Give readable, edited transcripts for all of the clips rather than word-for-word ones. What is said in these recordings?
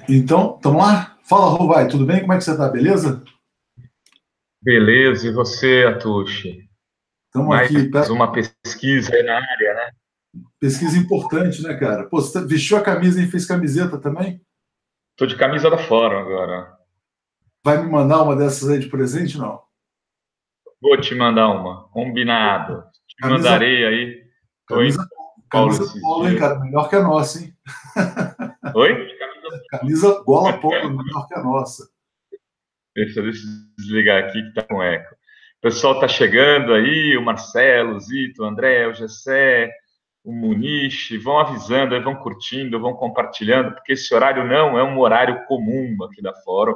Então, vamos lá? Fala, Rovai, tudo bem? Como é que você tá? Beleza? Beleza, e você, Atushi? Estamos Mais aqui, uma pesquisa aí na área, né? pesquisa importante, né, cara? Pô, você vestiu a camisa e fez camiseta também? Tô de camisa da Fórum agora. Vai me mandar uma dessas aí de presente, não? Vou te mandar uma, combinado. Te Camisa, mandarei aí. Tô em camisa, São Paulo camisa esses polo, hein, dias. cara? Melhor que a nossa, hein? Oi? Camisa gola polo, melhor que a nossa. Deixa eu desligar aqui que tá com eco. O pessoal tá chegando aí, o Marcelo, o Zito, o André, o Gessé, o Muniche, vão avisando, aí vão curtindo, vão compartilhando, porque esse horário não é um horário comum aqui da Fórum.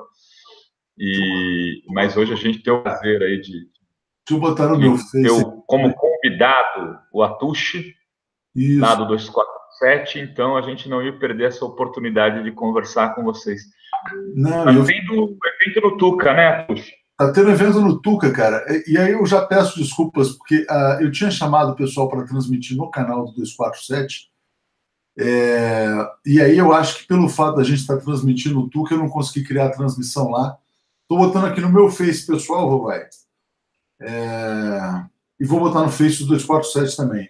Mas hoje a gente tem o prazer aí Deixa eu botar no meu de ter Face como aqui. convidado o Atushi, lá Isso. do 247, então a gente não ia perder essa oportunidade de conversar com vocês. Não, Tá tendo evento no Tuca, né, Atushi? tá tendo evento no Tuca, cara. E aí eu já peço desculpas, porque eu tinha chamado o pessoal para transmitir no canal do 247. E aí eu acho que pelo fato da gente estar transmitindo o Tuca, eu não consegui criar a transmissão lá. Estou botando aqui no meu Face pessoal, Rovai. E vou botar no Face do 247 também.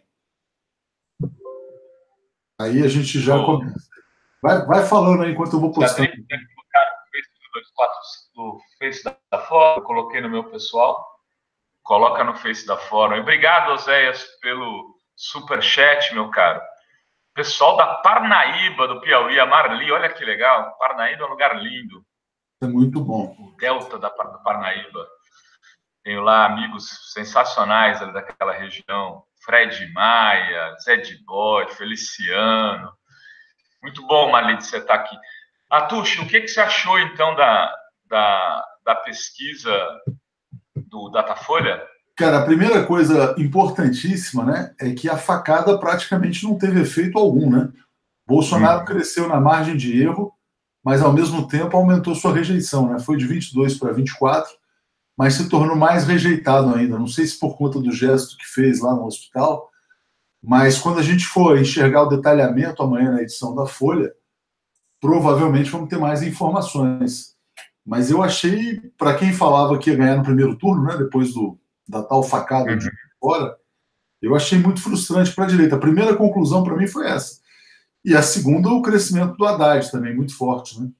Aí a gente já Show. começa. Vai falando aí enquanto eu vou Já postando. tem que colocar no Face do 24, do Face da Fórum, eu coloquei no meu pessoal. Coloca no Face da Fórum. E obrigado, Oséias, pelo super chat, meu caro. Pessoal da Parnaíba, do Piauí, a Marli, olha que legal. Parnaíba é um lugar lindo. É muito bom. O delta do Parnaíba. Tenho lá amigos sensacionais ali daquela região. Fred Maia, Zé de Bode, Feliciano. Muito bom, Marli, de você estar aqui. Atushi, o que, que você achou, então, da pesquisa do Datafolha? Cara, a primeira coisa importantíssima, né, é que a facada praticamente não teve efeito algum, né? Bolsonaro Uhum. cresceu na margem de erro, mas ao mesmo tempo aumentou sua rejeição, né? Foi de 22 para 24, mas se tornou mais rejeitado ainda. Não sei se por conta do gesto que fez lá no hospital, mas quando a gente for enxergar o detalhamento amanhã na edição da Folha, provavelmente vamos ter mais informações. Mas eu achei, para quem falava que ia ganhar no primeiro turno, né, depois da tal facada de Uhum. fora, eu achei muito frustrante para a direita. A primeira conclusão para mim foi essa. E a segunda, o crescimento do Haddad também, muito forte. Né?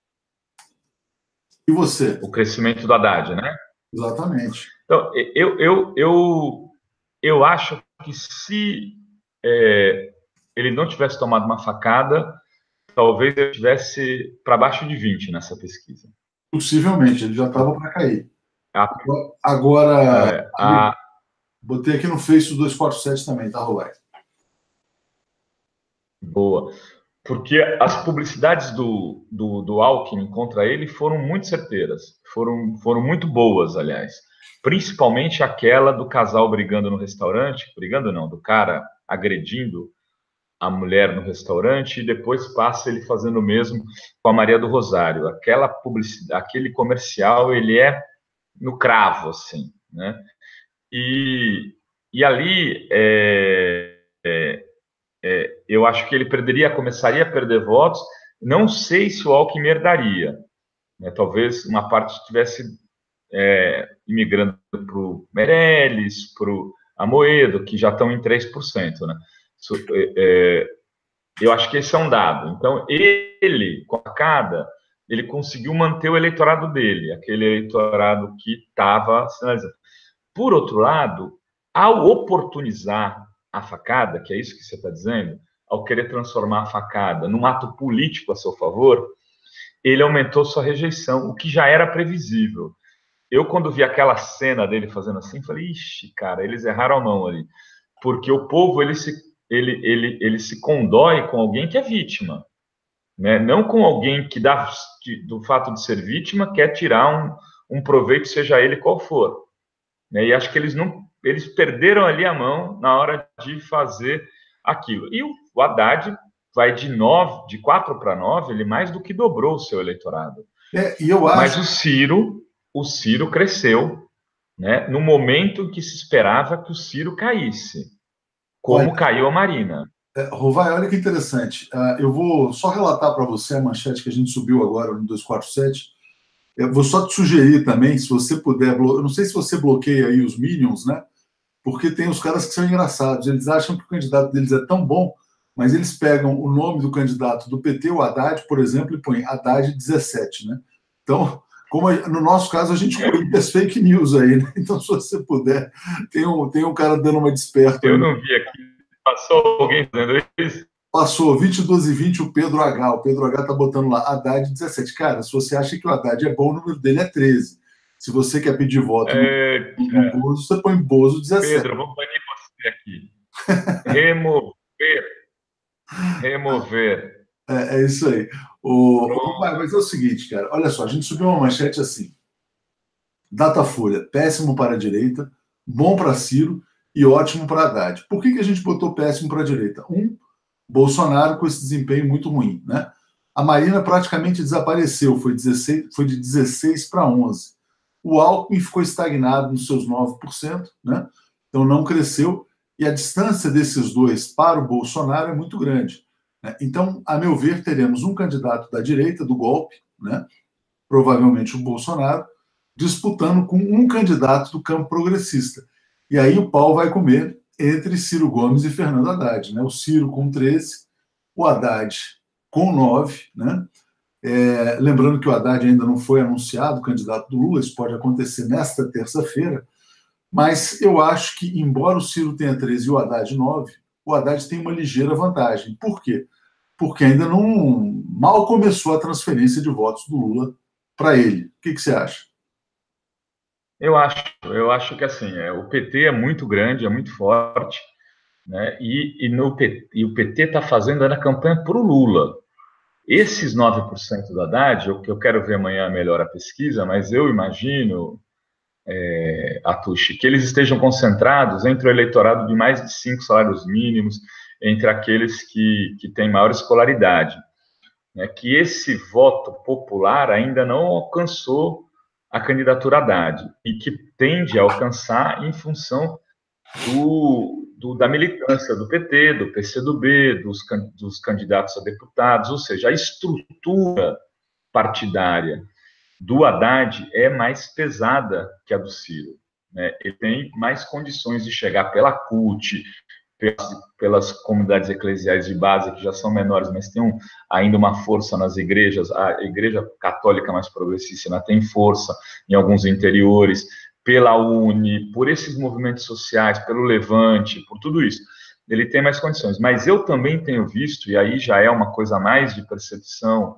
E você? O crescimento do Haddad, né? Exatamente. Então, eu acho que se ele não tivesse tomado uma facada, talvez eu estivesse para baixo de 20 nessa pesquisa. Possivelmente, ele já estava para cair. A, Agora, a, botei aqui no Face do 247 também, tá, Roberto? boa. Porque as publicidades do Alckmin contra ele foram muito certeiras, foram muito boas, aliás. Principalmente aquela do casal brigando no restaurante, brigando não, do cara agredindo a mulher no restaurante e depois passa ele fazendo o mesmo com a Maria do Rosário. Aquela publicidade, aquele comercial, ele é no cravo, assim, né? E, e ali eu acho que ele começaria a perder votos. Não sei se o Alckmin herdaria, né? Talvez uma parte estivesse imigrando para o Meirelles, para o Amoedo, que já estão em 3%, né? Eu acho que esse é um dado. Então, ele, com a facada, ele conseguiu manter o eleitorado dele, aquele eleitorado que estava sinalizando. Por outro lado, ao oportunizar a facada, que é isso que você está dizendo, ao querer transformar a facada num ato político a seu favor, ele aumentou sua rejeição, o que já era previsível. Eu, quando vi aquela cena dele fazendo assim, falei, ixi, cara, eles erraram a mão ali. Porque o povo, ele se condói com alguém que é vítima, né? Não com alguém que, do fato de ser vítima, quer tirar um proveito, seja ele qual for, né? E acho que eles perderam ali a mão na hora de fazer aquilo. E o Haddad vai de 4 para 9, ele mais do que dobrou o seu eleitorado. E eu Mas acho, o Ciro cresceu, né, no momento em que se esperava que o Ciro caísse, olha, como caiu a Marina. Rovai, olha que interessante. Eu vou só relatar para você a manchete que a gente subiu agora no 247. Eu vou só te sugerir também, se você puder, eu não sei se você bloqueia aí os Minions, né? Porque tem os caras que são engraçados. Eles acham que o candidato deles é tão bom, mas eles pegam o nome do candidato do PT, o Haddad, por exemplo, e põem Haddad 17, né? Então, como no nosso caso, a gente conhece as fake news aí, né? Então, se você puder, tem um cara dando uma desperta Eu aí. não vi aqui. Passou alguém fazendo isso? Passou 22 e 20 o Pedro H. O Pedro H tá botando lá Haddad 17. Cara, se você acha que o Haddad é bom, o número dele é 13. Se você quer pedir voto no Bozo, você põe Bozo 17. Pedro, vou banir você aqui. Remover. Remover. É isso aí. Mas é o seguinte, cara. Olha só, a gente subiu uma manchete assim. Datafolha, péssimo para a direita, bom para Ciro e ótimo para Haddad. Por que a gente botou péssimo para a direita? Bolsonaro com esse desempenho muito ruim, né? A Marina praticamente desapareceu, foi de 16 para 11. O Alckmin ficou estagnado nos seus 9%, né? Então não cresceu, e a distância desses dois para o Bolsonaro é muito grande, né? Então, a meu ver, teremos um candidato da direita, do golpe, né? Provavelmente o Bolsonaro, disputando com um candidato do campo progressista. E aí o pau vai comer entre Ciro Gomes e Fernando Haddad, né? O Ciro com 13, o Haddad com 9, né? Lembrando que o Haddad ainda não foi anunciado candidato do Lula, isso pode acontecer nesta terça-feira, mas eu acho que, embora o Ciro tenha 13 e o Haddad 9, o Haddad tem uma ligeira vantagem. Por quê? Porque ainda não mal começou a transferência de votos do Lula para ele. O que você acha? Eu acho que assim, o PT é muito grande, é muito forte, né? E o PT está fazendo a campanha para o Lula. Esses 9% do Haddad, o que eu quero ver amanhã melhor a pesquisa, mas eu imagino, Atushi, que eles estejam concentrados entre o eleitorado de mais de 5 salários mínimos, entre aqueles que têm maior escolaridade, né? Que esse voto popular ainda não alcançou a candidatura Haddad e que tende a alcançar em função da militância do PT, do PCdoB, dos candidatos a deputados, ou seja, a estrutura partidária do Haddad é mais pesada que a do Ciro, né? Ele tem mais condições de chegar pela CUT, pelas comunidades eclesiais de base, que já são menores, mas tem ainda uma força nas igrejas. A igreja católica mais progressista ainda tem força em alguns interiores, pela UNE, por esses movimentos sociais, pelo Levante, por tudo isso. Ele tem mais condições. Mas eu também tenho visto, e aí já é uma coisa mais de percepção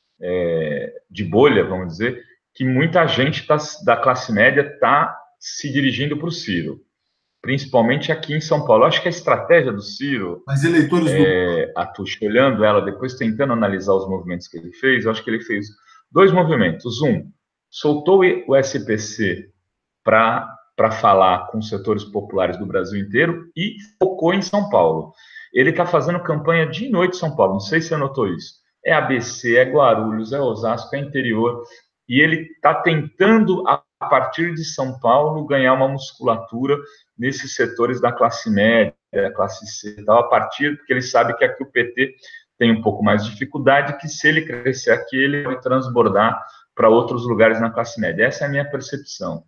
de bolha, vamos dizer, que muita gente da classe média está se dirigindo para o Ciro, principalmente aqui em São Paulo. Eu acho que a estratégia do Ciro, Mas eleitores do Atush, olhando ela, depois tentando analisar os movimentos que ele fez, eu acho que ele fez dois movimentos. Soltou o SPC para falar com os setores populares do Brasil inteiro e focou em São Paulo. Ele está fazendo campanha de noite em São Paulo, não sei se você notou isso. É ABC, é Guarulhos, é Osasco, é interior, e ele está tentando, a partir de São Paulo, ganhar uma musculatura nesses setores da classe média, da classe C, tal, a partir, porque ele sabe que aqui o PT tem um pouco mais de dificuldade, que se ele crescer aqui, ele vai transbordar para outros lugares na classe média. Essa é a minha percepção.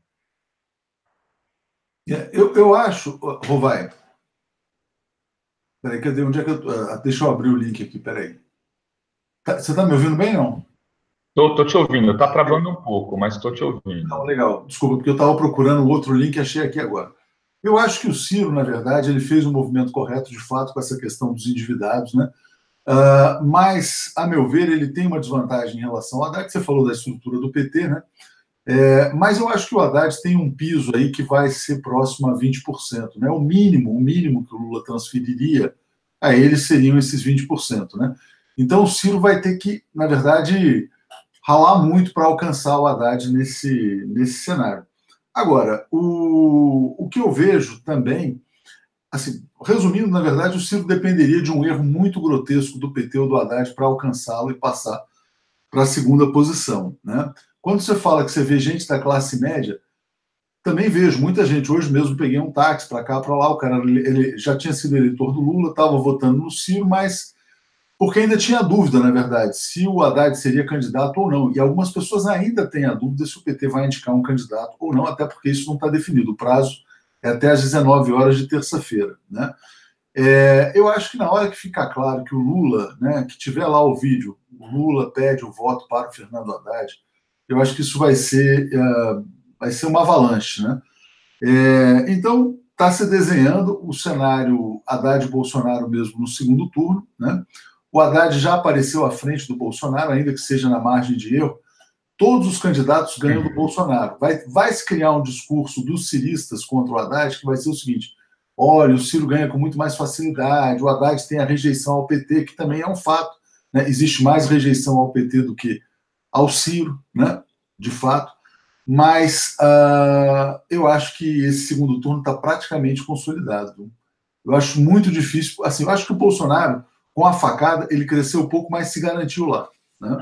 Eu acho, Rovai. Peraí, cadê? Onde é que eu. Deixa eu abrir o link aqui, peraí. Você está me ouvindo bem, não? Tô te ouvindo, tá travando um pouco, mas estou te ouvindo. Não, legal. Desculpa, porque eu estava procurando outro link e achei aqui agora. Eu acho que o Ciro, na verdade, ele fez um movimento correto, de fato, com essa questão dos endividados, né? Mas, a meu ver, ele tem uma desvantagem em relação ao Haddad. Você falou da estrutura do PT, né? Mas eu acho que o Haddad tem um piso aí que vai ser próximo a 20%, né? O mínimo que o Lula transferiria a ele seriam esses 20%, né? Então o Ciro vai ter que, na verdade, ralar muito para alcançar o Haddad nesse cenário. Agora, o que eu vejo também, assim, resumindo, na verdade, o Ciro dependeria de um erro muito grotesco do PT ou do Haddad para alcançá-lo e passar para a segunda posição, né? Quando você fala que você vê gente da classe média, também vejo muita gente. Hoje mesmo peguei um táxi para cá, para lá. O cara ele já tinha sido eleitor do Lula, estava votando no Ciro, mas porque ainda tinha dúvida, na verdade, se o Haddad seria candidato ou não. E algumas pessoas ainda têm a dúvida se o PT vai indicar um candidato ou não, até porque isso não está definido. O prazo é até às 19 horas de terça-feira, né? Eu acho que na hora que ficar claro que o Lula, né, que tiver lá o vídeo, o Lula pede o voto para o Fernando Haddad, eu acho que isso vai ser uma avalanche, né? Então, está se desenhando o cenário Haddad-Bolsonaro mesmo no segundo turno, né? O Haddad já apareceu à frente do Bolsonaro, ainda que seja na margem de erro. Todos os candidatos ganham do Bolsonaro. Vai se criar um discurso dos ciristas contra o Haddad que vai ser o seguinte: olha, o Ciro ganha com muito mais facilidade, o Haddad tem a rejeição ao PT, que também é um fato, né? Existe mais rejeição ao PT do que ao Ciro, né? De fato. Mas eu acho que esse segundo turno está praticamente consolidado. Viu? Eu acho muito difícil. Assim, eu acho que o Bolsonaro, com a facada, ele cresceu um pouco, mas se garantiu lá, né?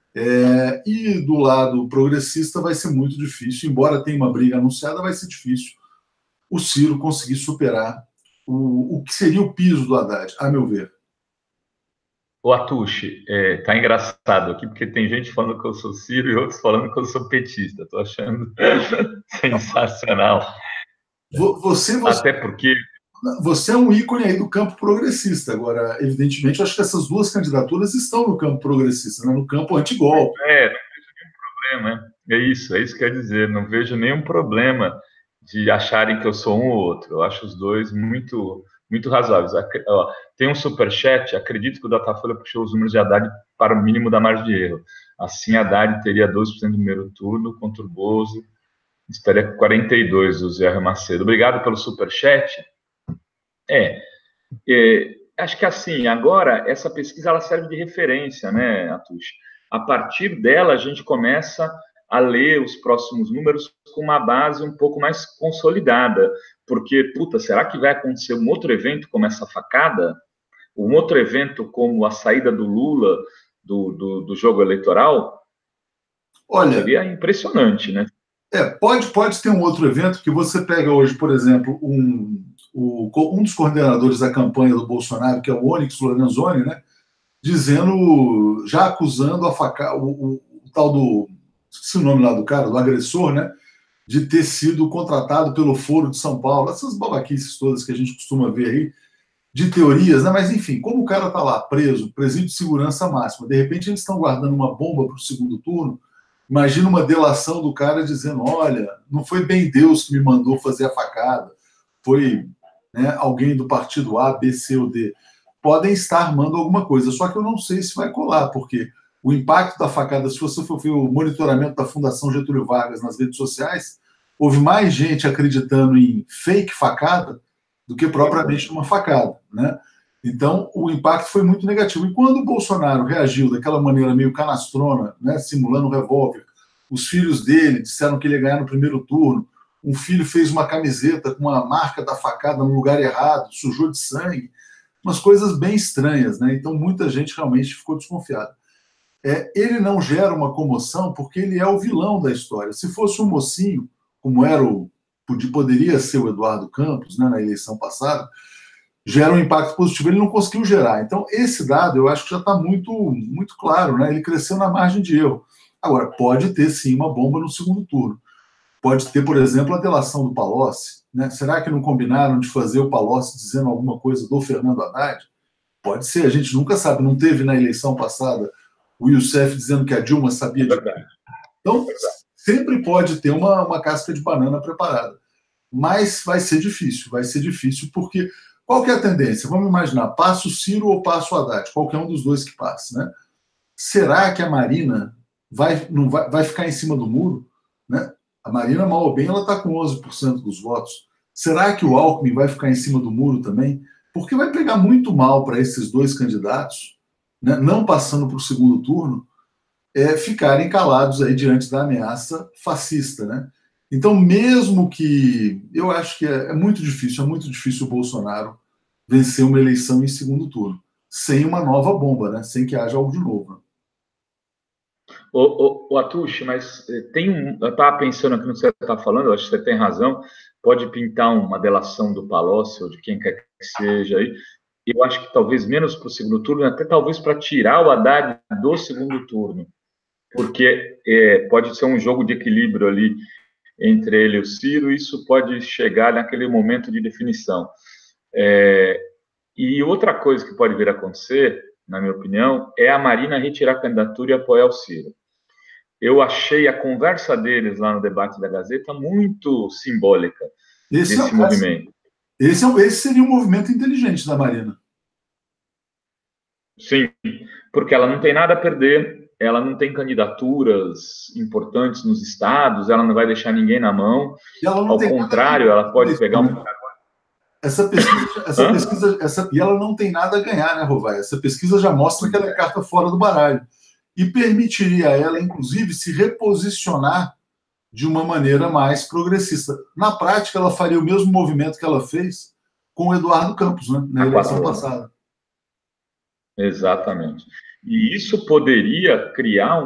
E do lado progressista vai ser muito difícil, embora tenha uma briga anunciada, vai ser difícil o Ciro conseguir superar o que seria o piso do Haddad, a meu ver. O Atushi, tá engraçado aqui, porque tem gente falando que eu sou Ciro e outros falando que eu sou petista. Tô achando sensacional. Até porque... Você é um ícone aí do campo progressista. Agora, evidentemente, eu acho que essas duas candidaturas estão no campo progressista, né? No campo antigolpe. Não vejo nenhum problema. É isso que quer dizer. Não vejo nenhum problema de acharem que eu sou um ou outro. Eu acho os dois muito, muito razoáveis. Tem um superchat, acredito que o Datafolha puxou os números de Haddad para o mínimo da margem de erro. Assim, Haddad teria 12% do primeiro turno contra o Bozo, estaria com 42% do Zé Macedo. Obrigado pelo superchat. Acho que assim, agora essa pesquisa ela serve de referência, né, Atush? A partir dela a gente começa a ler os próximos números com uma base um pouco mais consolidada, porque, será que vai acontecer um outro evento como essa facada? Um outro evento como a saída do Lula do jogo eleitoral? Olha, seria impressionante, né? Pode ter um outro evento que você pega hoje, por exemplo, um dos coordenadores da campanha do Bolsonaro, que é o Onyx Lorenzoni, né, dizendo, já acusando o tal do, esqueci o nome lá do cara, do agressor, né, de ter sido contratado pelo Foro de São Paulo, essas babaquices todas que a gente costuma ver aí, de teorias, né, mas enfim, como o cara está lá preso, presídio de segurança máxima, de repente eles estão guardando uma bomba para o segundo turno. Imagina uma delação do cara dizendo: olha, não foi bem Deus que me mandou fazer a facada, foi, né, alguém do partido A, B, C ou D. Podem estar armando alguma coisa, só que eu não sei se vai colar, porque o impacto da facada, se você for ver o monitoramento da Fundação Getúlio Vargas nas redes sociais, houve mais gente acreditando em fake facada do que propriamente numa facada, né? Então, o impacto foi muito negativo. E quando o Bolsonaro reagiu daquela maneira meio canastrona, né, simulando um revólver, os filhos dele disseram que ele ia ganhar no primeiro turno, um filho fez uma camiseta com uma marca da facada no lugar errado, sujou de sangue, umas coisas bem estranhas, né? Então, muita gente realmente ficou desconfiada. Ele não gera uma comoção porque ele é o vilão da história. Se fosse um mocinho, como poderia ser o Eduardo Campos, né, na eleição passada, gera um impacto positivo, ele não conseguiu gerar. Então, esse dado eu acho que já está muito, muito claro, né? Ele cresceu na margem de erro. Agora, pode ter sim uma bomba no segundo turno. Pode ter, por exemplo, a delação do Palocci, né? Será que não combinaram de fazer o Palocci dizendo alguma coisa do Fernando Haddad? Pode ser, a gente nunca sabe. Não teve na eleição passada o Youssef dizendo que a Dilma sabia de tudo. Então, sempre pode ter uma casca de banana preparada. Mas vai ser difícil porque qual que é a tendência? Vamos imaginar, passa o Ciro ou passa o Haddad, qualquer um dos dois que passe, né? Será que a Marina vai ficar em cima do muro? Né? A Marina, mal ou bem, ela está com 11% dos votos. Será que o Alckmin vai ficar em cima do muro também? Porque vai pegar muito mal para esses dois candidatos, né, não passando para o segundo turno, ficarem calados aí diante da ameaça fascista, né? Então, mesmo que... Eu acho que é muito difícil o Bolsonaro vencer uma eleição em segundo turno, sem uma nova bomba, né? Sem que haja algo de novo. O Atushi, mas eu estava pensando aqui no que você está falando, eu acho que você tem razão, pode pintar uma delação do Palocci ou de quem quer que seja aí, eu acho que talvez menos para o segundo turno, até talvez para tirar o Haddad do segundo turno, porque pode ser um jogo de equilíbrio ali entre ele e o Ciro, e isso pode chegar naquele momento de definição. E outra coisa que pode vir a acontecer, na minha opinião, é a Marina retirar a candidatura e apoiar o Ciro. Eu achei a conversa deles lá no debate da Gazeta muito simbólica desse movimento. Esse seria um movimento inteligente da Marina. Sim, porque ela não tem nada a perder, ela não tem candidaturas importantes nos estados, ela não vai deixar ninguém na mão. Ao contrário, ela pode pegar um... Essa pesquisa, e ela não tem nada a ganhar, né, Rovai? Essa pesquisa já mostra que ela é carta fora do baralho. E permitiria a ela, inclusive, se reposicionar de uma maneira mais progressista. Na prática, ela faria o mesmo movimento que ela fez com o Eduardo Campos, né, na eleição passada. Exatamente. E isso poderia criar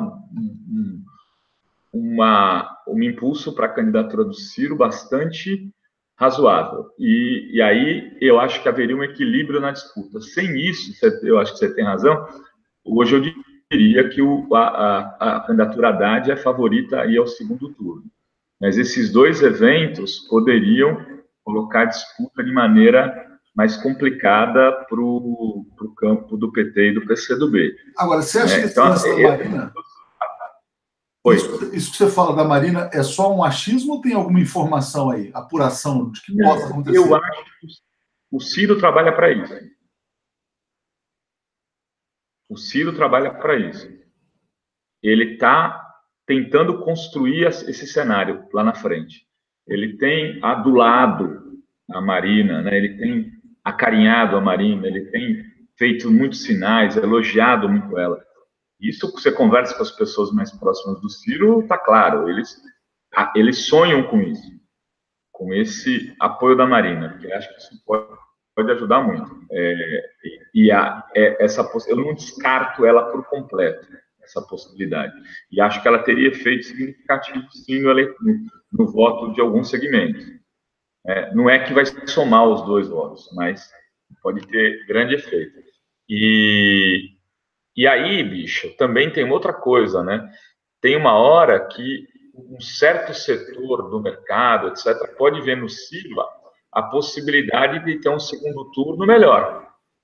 um impulso para a candidatura do Ciro bastante razoável. E aí eu acho que haveria um equilíbrio na disputa. Sem isso, eu acho que você tem razão, hoje eu diria que a candidatura Haddad é favorita aí ao segundo turno. Mas esses dois eventos poderiam colocar a disputa de maneira mais complicada para o campo do PT e do PCdoB. Agora, você acha que esse lance da Marina... Isso que você fala da Marina é só um achismo ou tem alguma informação aí, apuração de que possa acontecer? Eu acho que o Ciro trabalha para isso. O Ciro trabalha para isso. Ele está tentando construir esse cenário lá na frente. Ele tem adulado a Marina, né? Ele tem acarinhado a Marina, ele tem feito muitos sinais, elogiado muito ela. Isso que você conversa com as pessoas mais próximas do Ciro, está claro, eles sonham com isso, com esse apoio da Marina, porque acho que isso pode ajudar muito. Eu não descarto ela por completo, essa possibilidade. E acho que ela teria efeito significativo, sim, no voto de algum segmento. Não é que vai somar os dois votos, mas pode ter grande efeito. E aí, bicho, também tem outra coisa, né? Tem uma hora que um certo setor do mercado, etc., pode ver no Ciro a possibilidade de ter um segundo turno melhor.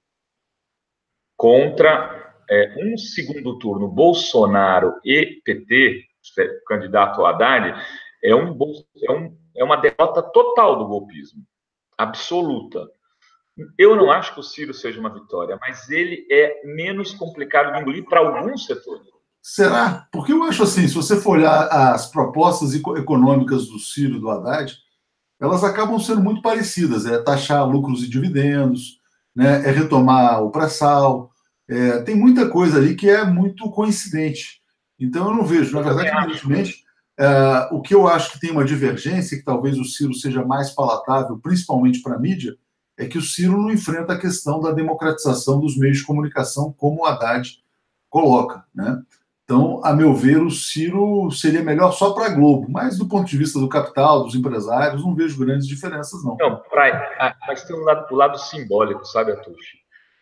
Contra um segundo turno Bolsonaro e PT, candidato Haddad, é uma derrota total do golpismo, absoluta. Eu não acho que o Ciro seja uma vitória, mas ele é menos complicado de engolir para alguns setores. Será? Porque eu acho assim, se você for olhar as propostas econômicas do Ciro e do Haddad, elas acabam sendo muito parecidas. É taxar lucros e dividendos, né? É retomar o pré-sal. Tem muita coisa ali que é muito coincidente. Então eu não vejo. Na verdade, evidentemente, o que eu acho que tem uma divergência, que talvez o Ciro seja mais palatável, principalmente para a mídia, é que o Ciro não enfrenta a questão da democratização dos meios de comunicação, como o Haddad coloca, né? Então, a meu ver, o Ciro seria melhor só para a Globo, mas do ponto de vista do capital, dos empresários, não vejo grandes diferenças, não. Não, mas tem o lado simbólico, sabe, Atushi?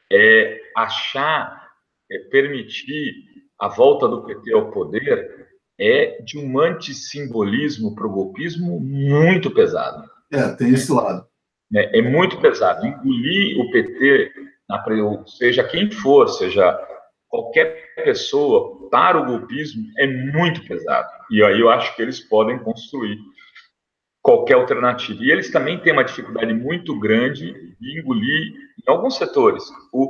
Permitir a volta do PT ao poder de um antissimbolismo para o golpismo muito pesado. Tem esse lado. É muito pesado. Engolir o PT, seja quem for, seja qualquer pessoa, para o golpismo, é muito pesado. E aí eu acho que eles podem construir qualquer alternativa. E eles também têm uma dificuldade muito grande de engolir, em alguns setores,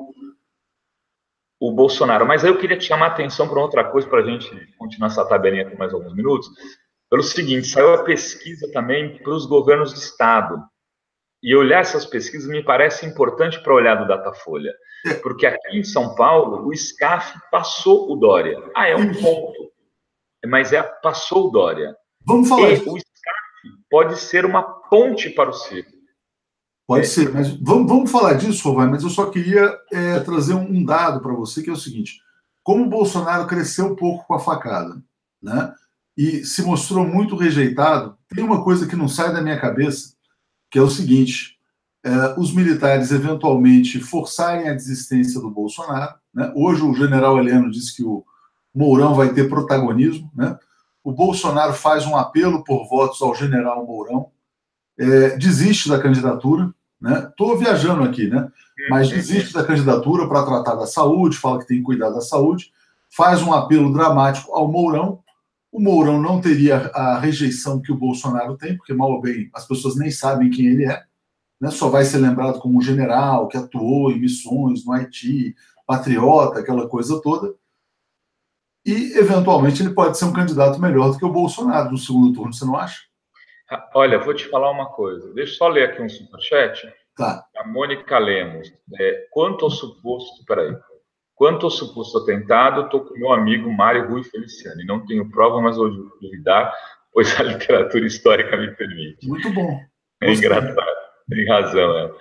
o Bolsonaro. Mas aí eu queria te chamar a atenção para outra coisa, para a gente continuar essa tabelinha por mais alguns minutos. Pelo seguinte, saiu a pesquisa também para os governos de Estado. E olhar essas pesquisas me parece importante para olhar do Datafolha. Porque aqui em São Paulo, o SCAF passou o Dória. É um ponto. Mas passou o Dória. Vamos falar disso. O SCAF pode ser uma ponte para o Ciro. Pode ser, mas vamos falar disso, Rovai, mas eu só queria trazer um dado para você, que é o seguinte. como o Bolsonaro cresceu um pouco com a facada, né? E se mostrou muito rejeitado, tem uma coisa que não sai da minha cabeça, que é o seguinte: os militares eventualmente forçarem a desistência do Bolsonaro, né? Hoje o general Heleno disse que o Mourão vai ter protagonismo, né? O Bolsonaro faz um apelo por votos ao general Mourão, desiste da candidatura, né? Estou viajando aqui, né? Mas desiste da candidatura para tratar da saúde, fala que tem que cuidar da saúde, faz um apelo dramático ao Mourão. O Mourão não teria a rejeição que o Bolsonaro tem, porque mal ou bem as pessoas nem sabem quem ele é, né? Só vai ser lembrado como um general que atuou em missões no Haiti, patriota, aquela coisa toda. E, eventualmente, ele pode ser um candidato melhor do que o Bolsonaro no segundo turno, você não acha? Olha, vou te falar uma coisa. Deixa eu só ler aqui um superchat. Tá. A Mônica Lemos. Quanto ao suposto atentado, estou com meu amigo Mário Rui Feliciani. Não tenho prova, mas vou duvidar, pois a literatura histórica me permite. Muito bom. É engraçado. Tem razão, ela.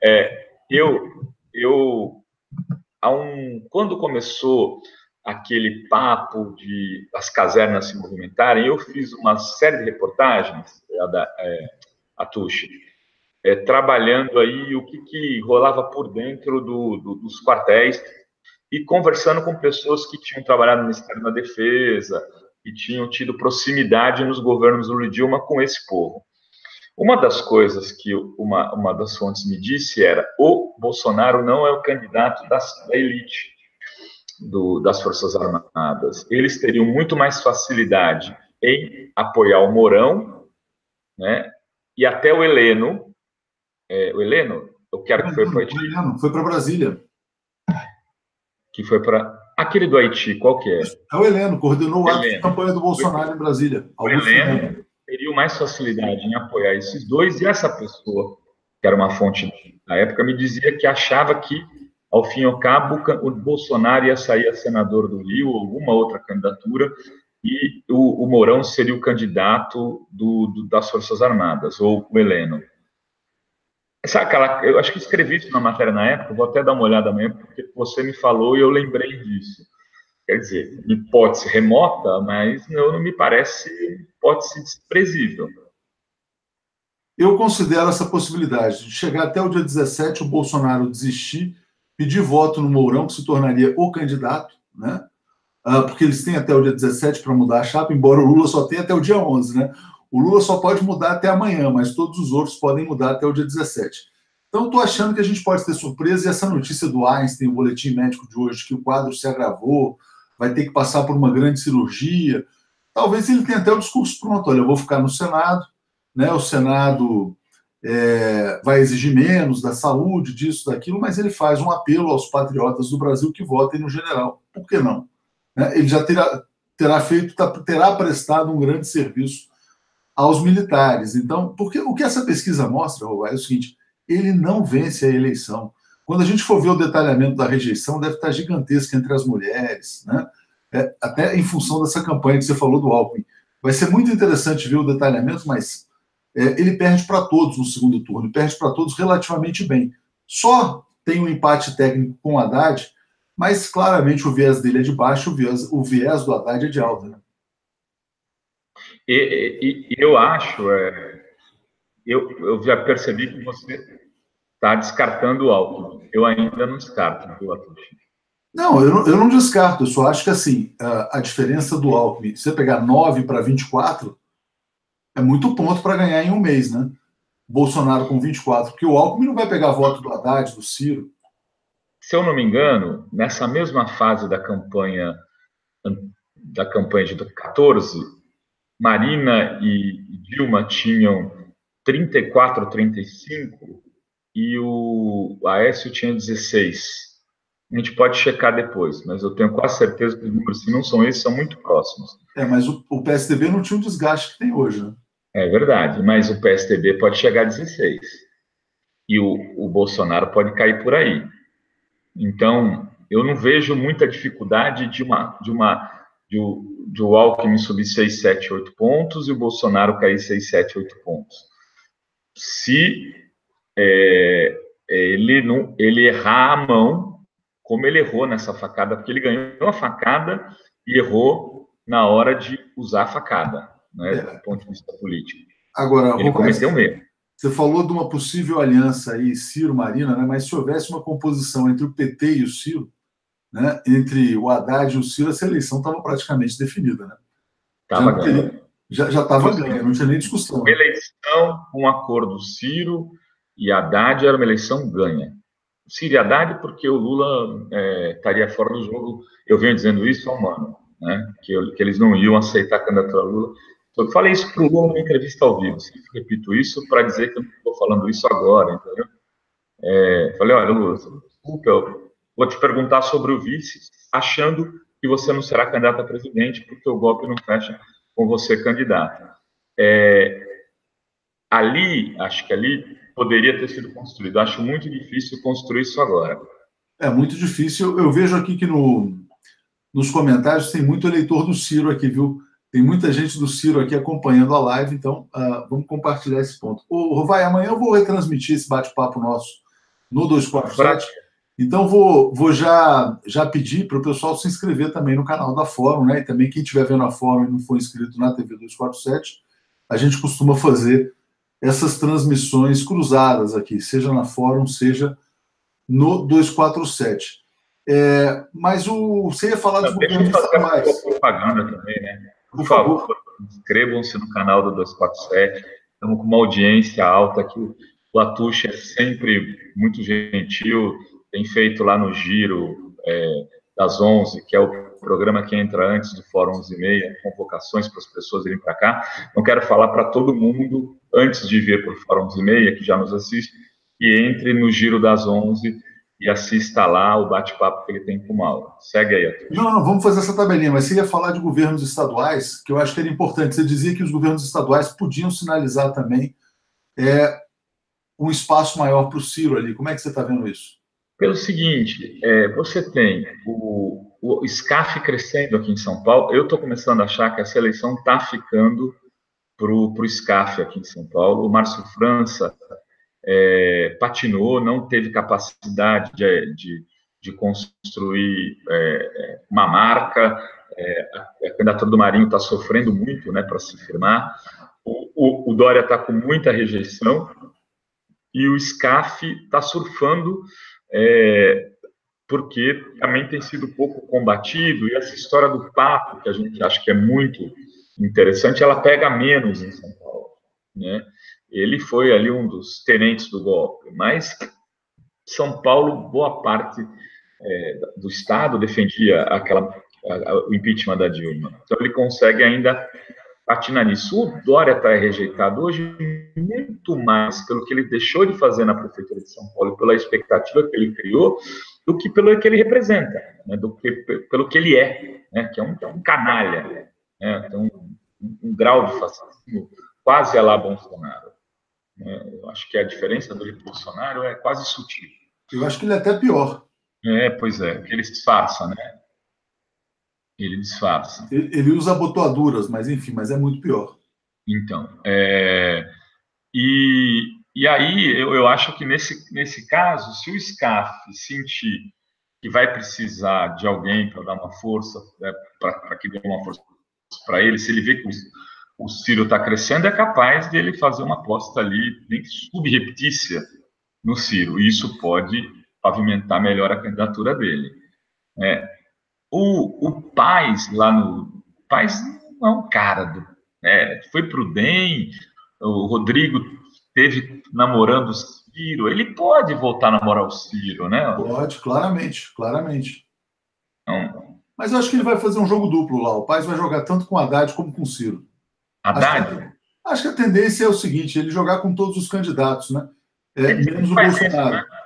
Quando começou aquele papo de as casernas se movimentarem, eu fiz uma série de reportagens, a Tuxi, trabalhando aí o que rolava por dentro dos quartéis e conversando com pessoas que tinham trabalhado no Ministério da Defesa e tinham tido proximidade nos governos do Lula e Dilma com esse povo. Uma das coisas que uma das fontes me disse era: o Bolsonaro não é o candidato da elite das Forças Armadas. Eles teriam muito mais facilidade em apoiar o Mourão, né? E até o Heleno. O Heleno, eu quero que foi para o Haiti. Foi para Brasília. Que foi para aquele do Haiti, qual que é? É o Heleno, coordenou o ato de campanha do Bolsonaro em Brasília. O Heleno teria mais facilidade em apoiar esses dois, e essa pessoa, que era uma fonte da época, me dizia que achava que, ao fim e ao cabo, o Bolsonaro ia sair a senador do Rio, ou alguma outra candidatura, e o Mourão seria o candidato das Forças Armadas, ou o Heleno. Eu acho que escrevi isso na matéria na época, vou até dar uma olhada amanhã, porque você me falou e eu lembrei disso. Quer dizer, hipótese remota, mas não me parece hipótese desprezível. Eu considero essa possibilidade de chegar até o dia 17, o Bolsonaro desistir, pedir voto no Mourão, que se tornaria o candidato, né? Porque eles têm até o dia 17 para mudar a chapa, embora o Lula só tenha até o dia 11, né? O Lula só pode mudar até amanhã, mas todos os outros podem mudar até o dia 17. Então, estou achando que a gente pode ter surpresa, e essa notícia do Einstein, o boletim médico de hoje, que o quadro se agravou, vai ter que passar por uma grande cirurgia. Talvez ele tenha até o discurso pronto: olha, eu vou ficar no Senado, né? O Senado vai exigir menos da saúde, disso, daquilo, mas ele faz um apelo aos patriotas do Brasil que votem no general. Por que não? Ele já terá prestado um grande serviço aos militares. Então, porque o que essa pesquisa mostra, Robai, é o seguinte: ele não vence a eleição. Quando a gente for ver o detalhamento da rejeição, deve estar gigantesca entre as mulheres, né? Até em função dessa campanha que você falou do Alckmin. Vai ser muito interessante ver o detalhamento, mas ele perde para todos no segundo turno, perde para todos relativamente bem. Só tem um empate técnico com o Haddad, mas claramente o viés dele é de baixo, o viés do Haddad é de alta, né? E eu acho, eu já percebi que você está descartando o Alckmin. Eu ainda não descarto, viu, Atushi? Não, eu não descarto. Eu só acho que assim, a diferença do Alckmin, se você pegar 9 para 24, é muito ponto para ganhar em um mês, né? Bolsonaro com 24, porque o Alckmin não vai pegar voto do Haddad, do Ciro. Se eu não me engano, nessa mesma fase da campanha de 2014, Marina e Dilma tinham 34, 35 e o Aécio tinha 16. A gente pode checar depois, mas eu tenho quase certeza que os números, se não são esses, são muito próximos. Mas o PSDB não tinha o desgaste que tem hoje, né? É verdade, mas o PSDB pode chegar a 16. E o Bolsonaro pode cair por aí. Então, eu não vejo muita dificuldade de o Alckmin subir 6, 7, 8 pontos e o Bolsonaro cair 6, 7, 8 pontos. Se ele errar a mão como ele errou nessa facada, porque ele ganhou a facada e errou na hora de usar a facada, né, do ponto de vista político. Agora, ele cometeu um erro. Você falou de uma possível aliança aí, Ciro-Marina, né? Mas se houvesse uma composição entre o PT e o Ciro, né? Entre o Haddad e o Ciro, essa eleição estava praticamente definida, né? Já estava ganha, não tinha nem discussão. Uma eleição com um acordo Ciro e Haddad era uma eleição ganha. Ciro e Haddad, porque o Lula estaria fora do jogo. Eu venho dizendo isso há um ano, né? Que eles não iam aceitar a candidatura Lula. Eu falei isso para o Lula numa entrevista ao vivo. Sempre repito isso para dizer que eu não estou falando isso agora, entendeu? Falei, olha, Lula, desculpa, eu vou te perguntar sobre o vice, achando que você não será candidato a presidente, porque o golpe não fecha com você candidato. Acho que ali poderia ter sido construído. Acho muito difícil construir isso agora. É muito difícil. Eu vejo aqui que nos comentários tem muito eleitor do Ciro aqui, viu? Tem muita gente do Ciro aqui acompanhando a live, então vamos compartilhar esse ponto. Rovai, amanhã eu vou retransmitir esse bate-papo nosso no 247. Então vou já pedir para o pessoal se inscrever também no canal da Fórum, né? E também quem estiver vendo a Fórum e não for inscrito na TV 247, a gente costuma fazer essas transmissões cruzadas aqui, seja na Fórum, seja no 247. Mas você ia falar dos governos estaduais. Propaganda também, né? Por favor, inscrevam-se no canal do 247. Estamos com uma audiência alta aqui. O Atush é sempre muito gentil. Tem feito lá no Giro das 11, que é o programa que entra antes do Fórum 11h30, convocações para as pessoas irem para cá. Não quero falar para todo mundo, antes de vir para o Fórum 11h30, que já nos assiste, que entre no Giro das 11 e assista lá o bate-papo que ele tem com o Mauro. Segue aí, Atush. Não, vamos fazer essa tabelinha, mas você ia falar de governos estaduais, que eu acho que era importante. Você dizia que os governos estaduais podiam sinalizar também um espaço maior para o Ciro ali. Como é que você está vendo isso? Pelo seguinte, você tem o SCAF crescendo aqui em São Paulo. Eu estou começando a achar que essa eleição está ficando para o SCAF aqui em São Paulo. O Márcio França patinou, não teve capacidade de construir uma marca. A candidatura do Marinho está sofrendo muito, né, para se firmar. O Dória está com muita rejeição e o SCAF está surfando porque também tem sido pouco combatido, e essa história do papo, que a gente acha que é muito interessante, ela pega menos em São Paulo, né? Ele foi ali um dos tenentes do golpe, mas São Paulo, boa parte do Estado defendia o impeachment da Dilma. Então ele consegue ainda patinar nisso. O Dória está rejeitado hoje muito mais pelo que ele deixou de fazer na Prefeitura de São Paulo, pela expectativa que ele criou, do que pelo que ele representa, né? Pelo que ele né? Que é um canalha, né? Tem um grau de fascismo quase a lá Bolsonaro. Eu acho que a diferença do Bolsonaro é quase sutil. Eu acho que ele é até pior. Pois é, que ele disfarça, né? Ele disfarça. Ele usa abotoaduras, mas enfim, mas é muito pior. Então, e aí eu acho que nesse caso, se o SCAF sentir que vai precisar de alguém para dar uma força, para que dê uma força para ele, se ele vê que o Ciro está crescendo, é capaz de ele fazer uma aposta ali, nem subreptícia, no Ciro. E isso pode pavimentar melhor a candidatura dele. O Paes, Paes não é um cara foi pro DEM, o Rodrigo esteve namorando o Ciro, ele pode voltar a namorar o Ciro, né? Pode, claramente. Então, mas eu acho que ele vai fazer um jogo duplo lá. O Paes vai jogar tanto com o Haddad como com o Ciro. Haddad? Acho que a tendência é o seguinte, ele jogar com todos os candidatos, né? Menos o Bolsonaro. Isso, né?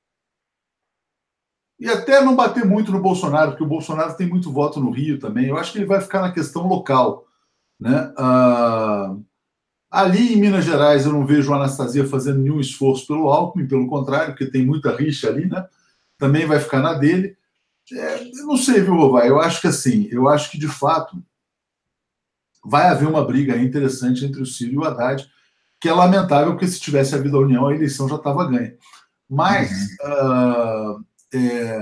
E até não bater muito no Bolsonaro, porque o Bolsonaro tem muito voto no Rio também. Eu acho que ele vai ficar na questão local, né? Ali em Minas Gerais eu não vejo a Anastasia fazendo nenhum esforço pelo Alckmin, pelo contrário, porque tem muita rixa ali, né? Também vai ficar na dele. Eu não sei, viu, Rovai? Eu acho que assim, de fato vai haver uma briga interessante entre o Ciro e o Haddad, que é lamentável, porque se tivesse havido a união, a eleição já estava ganha. Mas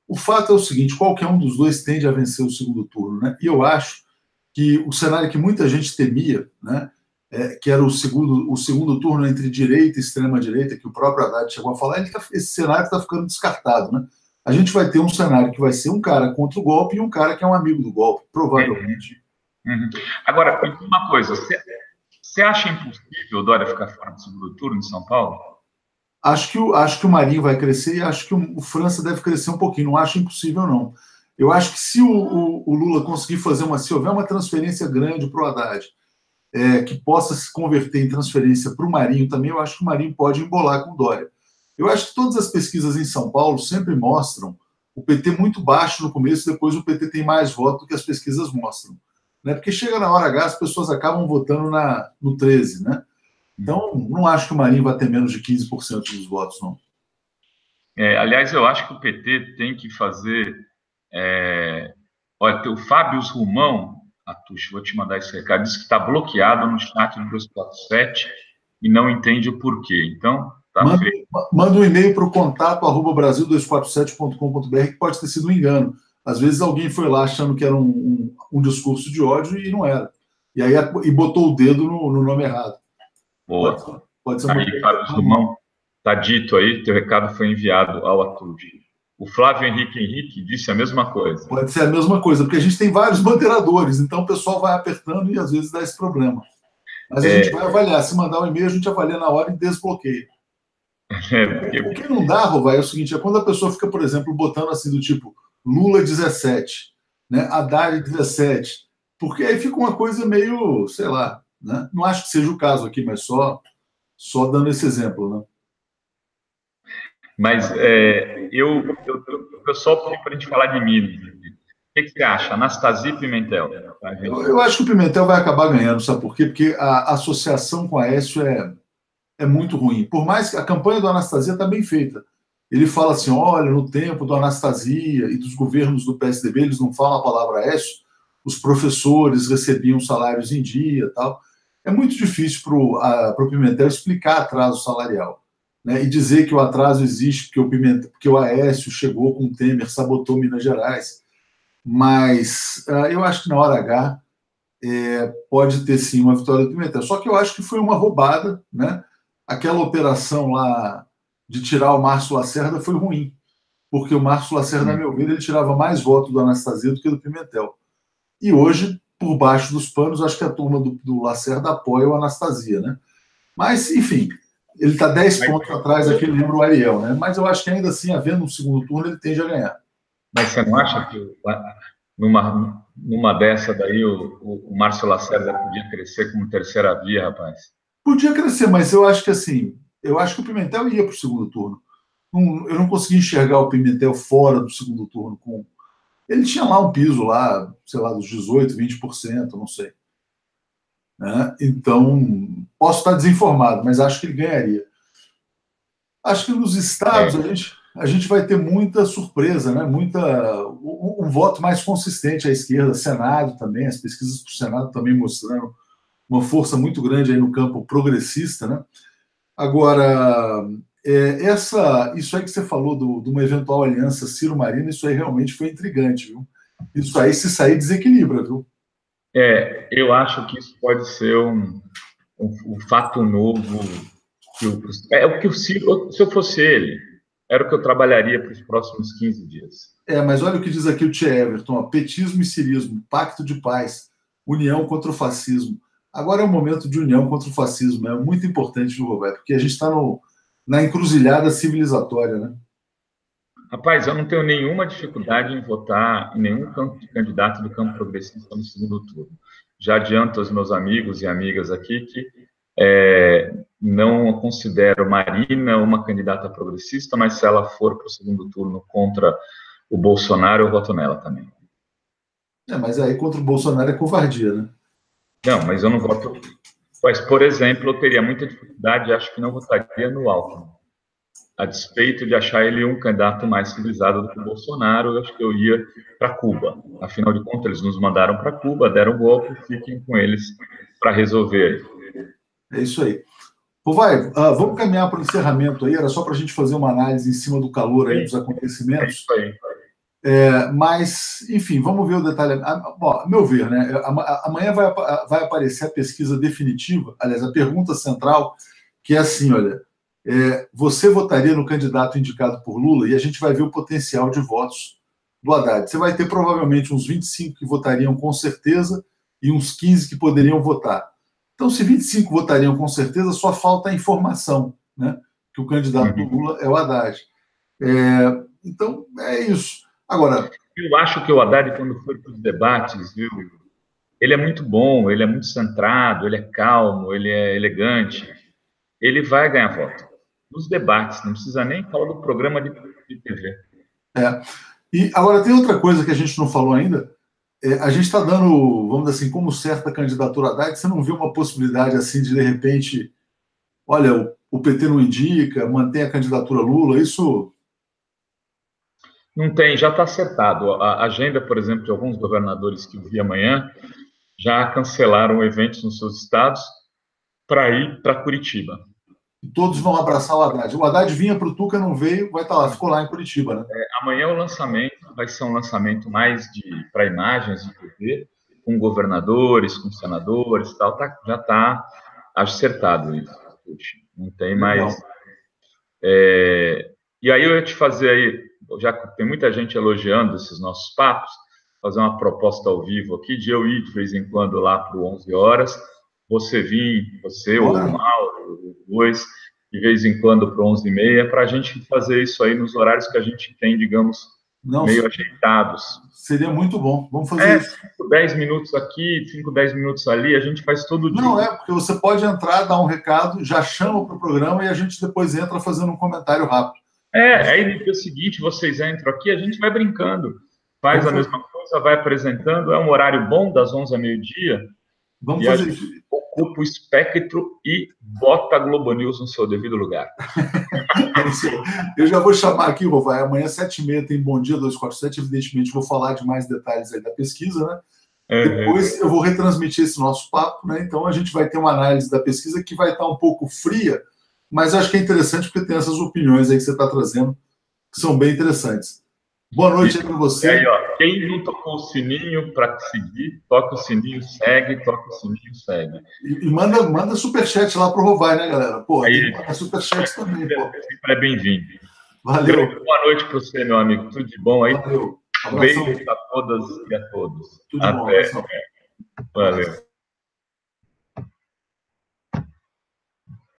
O fato é o seguinte, qualquer um dos dois tende a vencer o segundo turno, né? E eu acho que o cenário que muita gente temia, né, que era o segundo turno entre direita e extrema-direita, que o próprio Haddad chegou a falar, esse cenário está ficando descartado, né? A gente vai ter um cenário que vai ser um cara contra o golpe e um cara que é um amigo do golpe, provavelmente. Agora, uma coisa, você acha impossível o Dória ficar fora do segundo turno em São Paulo? Acho que o Marinho vai crescer e acho que o França deve crescer um pouquinho. Não acho impossível, não. Eu acho que se o Lula conseguir se houver uma transferência grande para o Haddad, que possa se converter em transferência para o Marinho também, eu acho que o Marinho pode embolar com o Dória. Eu acho que todas as pesquisas em São Paulo sempre mostram o PT muito baixo no começo, depois o PT tem mais voto do que as pesquisas mostram. Né? Porque chega na hora H, as pessoas acabam votando no 13, né? Então, não acho que o Marinho vai ter menos de 15% dos votos, não. Aliás, eu acho que o PT tem que fazer... Olha, tem o Fábio Rumão, Atush, vou te mandar esse recado, disse que está bloqueado no chat do 247 e não entende o porquê. Então, tá feito. Manda um e-mail para o contato@brasil247.com.br, que pode ter sido um engano. Às vezes alguém foi lá achando que era um discurso de ódio e não era. E botou o dedo no nome errado. Boa. Pode ser aí, Fábio Rumão, está dito aí, teu recado foi enviado ao Atush. O Flávio Henrique disse a mesma coisa. Pode ser a mesma coisa, porque a gente tem vários moderadores, então o pessoal vai apertando e às vezes dá esse problema. Mas a gente vai avaliar. Se mandar um e-mail, a gente avalia na hora e desbloqueia. O que não dá, Rovai, é o seguinte, é quando a pessoa fica, por exemplo, botando assim do tipo Lula 17, né, Haddad 17, porque aí fica uma coisa meio, sei lá, né? Não acho que seja o caso aqui, mas só dando esse exemplo, né? Mas o pessoal pediu para a gente falar de Minas. O que você acha? Anastasia e Pimentel? Eu acho que o Pimentel vai acabar ganhando, sabe por quê? Porque a associação com a Aécio é muito ruim. Por mais que a campanha do Anastasia está bem feita. Ele fala assim, olha, no tempo do Anastasia e dos governos do PSDB, eles não falam a palavra Aécio, os professores recebiam salários em dia, tal. É muito difícil para o Pimentel explicar atraso salarial, né, e dizer que o atraso existe porque o Aécio chegou com o Temer, sabotou Minas Gerais. Mas eu acho que na hora H pode ter sim uma vitória do Pimentel. Só que eu acho que foi uma roubada, né? Aquela operação lá de tirar o Márcio Lacerda foi ruim, porque o Márcio Lacerda, na meu ver, ele tirava mais voto do Anastasia do que do Pimentel. E hoje, por baixo dos panos, acho que a turma do Lacerda apoia o Anastasia, né? Mas, enfim, ele está 10 pontos atrás daquele livro Ariel, né? Mas eu acho que ainda assim, havendo um segundo turno, ele tende a ganhar. Mas você não acha que numa dessa daí o Márcio Lacerda podia crescer como terceira via, rapaz? Podia crescer, mas eu acho que assim, eu acho que o Pimentel ia para o segundo turno. Eu não consegui enxergar o Pimentel fora do segundo turno. Ele tinha lá um piso lá, sei lá, dos 18%, 20%, não sei. Né? Então, posso estar desinformado, mas acho que ele ganharia. Acho que nos estados a gente vai ter muita surpresa, né? Um voto mais consistente à esquerda, Senado também, as pesquisas para o Senado também mostrando uma força muito grande aí no campo progressista, né? Agora, isso aí que você falou de uma eventual aliança Ciro-Marina, isso aí realmente foi intrigante, viu? Isso aí, se sair, desequilibra, viu? Eu acho que isso pode ser um fato novo. O que o Ciro, se eu fosse ele, era o que eu trabalharia para os próximos 15 dias. Mas olha o que diz aqui o Tia Everton, ó, petismo e cirismo, pacto de paz, união contra o fascismo. Agora é o momento de união contra o fascismo, é muito importante, viu, Roberto? Porque a gente está na encruzilhada civilizatória, né? Rapaz, eu não tenho nenhuma dificuldade em votar em nenhum candidato do campo progressista no segundo turno. Já adianto aos meus amigos e amigas aqui que não considero Marina uma candidata progressista, mas se ela for para o segundo turno contra o Bolsonaro, eu voto nela também. Mas aí contra o Bolsonaro é covardia, né? Não, mas eu não voto. Mas, por exemplo, eu teria muita dificuldade, acho que não votaria no Alckmin. A despeito de achar ele um candidato mais civilizado do que o Bolsonaro, eu acho que eu ia para Cuba. Afinal de contas, eles nos mandaram para Cuba, deram um golpe, fiquem com eles para resolver. É isso aí. Vamos caminhar para o encerramento aí, era só para a gente fazer uma análise em cima do calor aí dos acontecimentos. É isso aí. Mas, enfim, vamos ver o detalhe. Bom, a meu ver, né? Amanhã vai aparecer a pesquisa definitiva, aliás, a pergunta central, que é assim, olha, você votaria no candidato indicado por Lula? E a gente vai ver o potencial de votos do Haddad. Você vai ter provavelmente uns 25 que votariam com certeza e uns 15 que poderiam votar. Então, se 25 votariam com certeza, só falta a informação, né? Que o candidato do Lula é o Haddad. Então, é isso. Agora, eu acho que o Haddad, quando for para os debates, viu, ele é muito bom, ele é muito centrado, ele é calmo, ele é elegante. Ele vai ganhar voto. Nos debates, não precisa nem falar do programa de TV. E agora tem outra coisa que a gente não falou ainda. A gente está dando, vamos dizer assim, como certa candidatura Haddad. Você não vê uma possibilidade assim de repente, olha, o PT não indica, mantém a candidatura Lula, isso... Não tem, já está acertado. A agenda, por exemplo, de alguns governadores que eu vi amanhã, já cancelaram eventos nos seus estados para ir para Curitiba. E todos vão abraçar o Haddad. O Haddad vinha para o Tuca, não veio, vai estar lá, ficou lá em Curitiba, né? Amanhã o lançamento vai ser um lançamento mais para imagens de TV, com governadores, com senadores, tal, já está acertado isso. Não tem mais. E aí eu ia te fazer aí, já que tem muita gente elogiando esses nossos papos, fazer uma proposta ao vivo aqui, de eu ir de vez em quando lá para o 11 horas, você vir, você ou o Mauro, os dois, de vez em quando para 11h30, para a gente fazer isso aí nos horários que a gente tem, digamos, meio ajeitados. Seria muito bom. Vamos fazer isso. 5, 10 minutos aqui, 5, 10 minutos ali, a gente faz todo dia. Não, porque você pode entrar, dar um recado, já chama para o programa e a gente depois entra fazendo um comentário rápido. Aí no dia seguinte vocês entram aqui, a gente vai brincando. Faz a mesma coisa, vai apresentando, é um horário bom, das 11 a meio-dia. Vamos fazer isso. Ocupa o espectro e bota a Globo News no seu devido lugar. Eu já vou chamar aqui, Rovai, amanhã 7h30 tem Bom Dia 247, evidentemente vou falar de mais detalhes aí da pesquisa, né? Depois eu vou retransmitir esse nosso papo, né? Então a gente vai ter uma análise da pesquisa que vai estar um pouco fria, mas acho que é interessante porque tem essas opiniões aí que você está trazendo, que são bem interessantes. Boa noite aí para você. Aí, ó, quem não tocou o sininho para seguir, toca o sininho, segue, toca o sininho, segue. E manda superchat lá pro Rovai, né, galera? Pô, tem que mandar superchat também, pô. Sempre é bem-vindo. Valeu. Boa noite para você, meu amigo. Tudo de bom aí? Valeu. Beijos a todas e a todos. Tudo de bom. Valeu.